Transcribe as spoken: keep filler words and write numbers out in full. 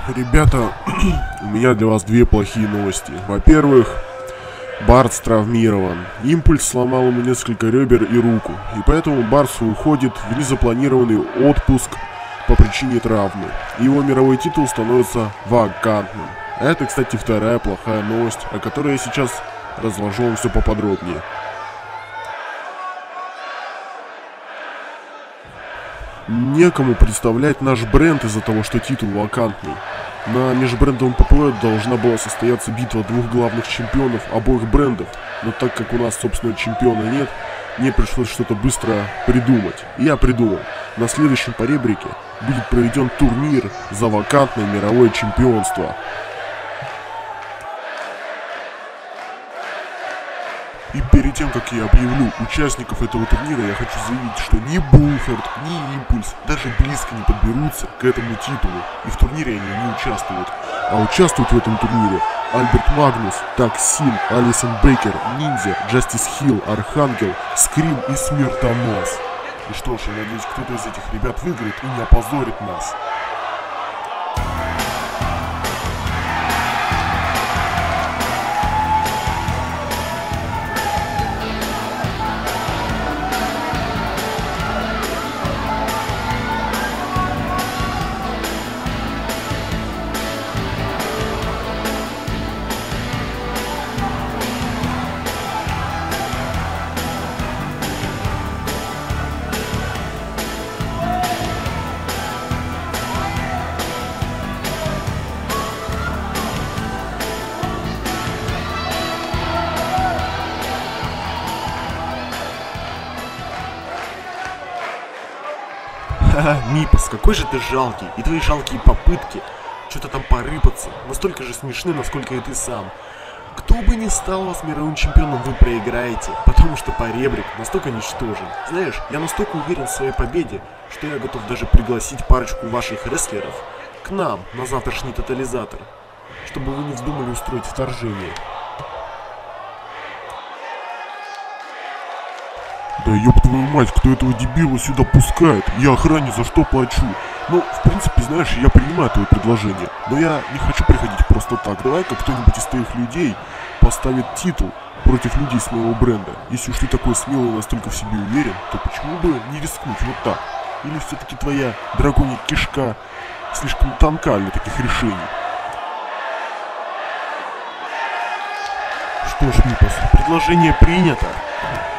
Ребята, у меня для вас две плохие новости. Во-первых, Барс травмирован. Импульс сломал ему несколько ребер и руку, и поэтому Барс уходит в незапланированный отпуск по причине травмы. Его мировой титул становится вакантным. Это, кстати, вторая плохая новость, о которой я сейчас разложу вам все поподробнее. Некому представлять наш бренд из-за того, что титул вакантный. На межбрендовом ППВ должна была состояться битва двух главных чемпионов обоих брендов, но так как у нас собственного чемпиона нет, мне пришлось что-то быстро придумать. И я придумал. На следующем поребрике будет проведен турнир за вакантное мировое чемпионство. И перед тем, как я объявлю участников этого турнира, я хочу заявить, что ни Булфорд, ни Импульс даже близко не подберутся к этому титулу. И в турнире они не участвуют. А участвуют в этом турнире Альберт Магнус, Таксин, Алисон Бейкер, Ниндзя, Джастис Хилл, Архангел, Скрим и Смертонос. И что ж, я надеюсь, кто-то из этих ребят выиграет и не опозорит нас. Ха-ха, Мипас, какой же ты жалкий, и твои жалкие попытки что-то там порыпаться настолько же смешны, насколько и ты сам. Кто бы ни стал вас мировым чемпионом, вы проиграете, потому что поребрик настолько ничтожен. Знаешь, я настолько уверен в своей победе, что я готов даже пригласить парочку ваших рестлеров к нам на завтрашний тотализатор, чтобы вы не вздумали устроить вторжение. Да ёб твою мать, кто этого дебила сюда пускает? Я охране за что плачу? Ну, в принципе, знаешь, я принимаю твое предложение, но я не хочу приходить просто так. Давай-ка кто-нибудь из твоих людей поставит титул против людей с моего бренда. Если уж ты такой смелый и настолько в себе уверен, то почему бы не рискнуть вот так? Или все-таки твоя драконья кишка слишком тонка для таких решений? Что ж, Мипас, предложение принято.